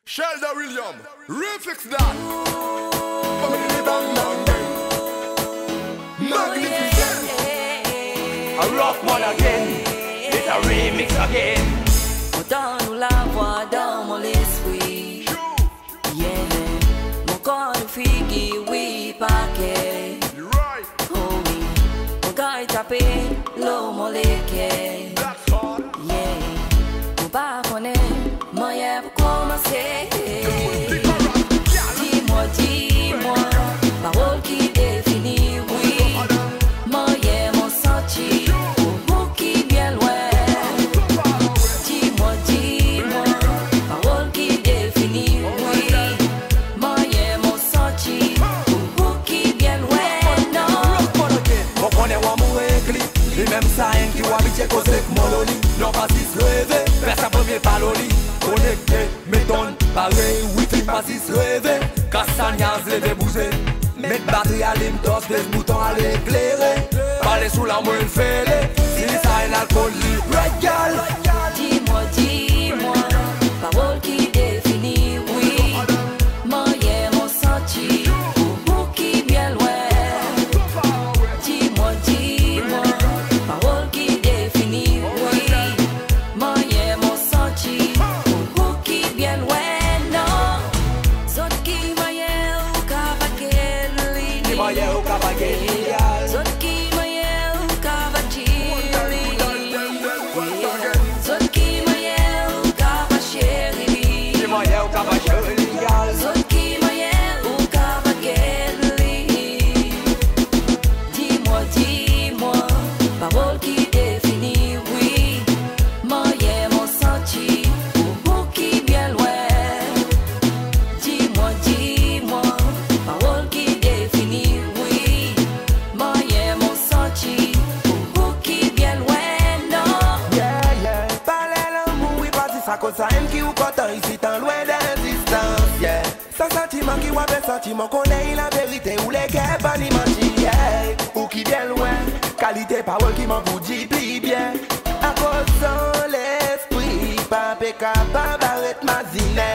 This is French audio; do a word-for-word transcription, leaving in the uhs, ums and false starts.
Shelda William, refix that. Family bang bang bang. Magnificent. A rough one again. It's a remix again. Autant nous la voix dans mon esprit. Yeah. Mon corps de fille, oui, paquet. You're right. Oh oui. Mon corps est tapé, l'eau moléquée. That's hard. Yeah. Mon pas connaît, moi y'a pour commencer. Dis-moi, dis-moi, parole qui définit, oui. Moi y'a mon senti, pour qui bien loin. Dis-moi, dis-moi, parole qui définit, oui. Moi y'a mon senti, pour qui bien loin. Non. Mon connaît ou mourir clip. Et même ça, un qui ou habitué cause avec mon loli. Non pas si se lever, faire sa première paloli. Connecté, métonne, pareil, wifi pas si se lever. Castagnaz, lever, bouger. Mettre batterie à l'imtos, des boutons à l'éclairer. Parler sous la moelle, fêler. Si ça un alcool, right gal. Dis-moi, dis-moi, parole qui définit, oui. Moi y'a mon senti, pour qui bien loin. Dis-moi, dis-moi, parole qui définit, oui. Moi y'a mon senti, pour qui bien loin. Non, zot qui voyait ou cavaquer Qui voyait au cavaquer, Zot qui voyait ou cavaquer Zot qui voyait ou cavaquer qui voyait au cavaquer, légal. Zot qui voyait ou cavaquer Dis-moi, dis-moi, parole qui définit, oui. Moi y'a mon senti, pour qui bien loin. Dis-moi, dis-moi, parole qui définit, oui. Moi y'a mon senti, pour qui bien loin. Non. Yeah, yeah. Parler l'amour, oui, pas si ça cause ça aime qui ou content ici tant loin d'existence, yeah. Ça sentiment qui ou un sentiment connaît la vérité ou les guerres pas l'imagine, yeah. Ou qui bien loin, qualité parole qui m'en vous dit pli bien. À cause de l'esprit, pas pécable, pas barrette ma zine.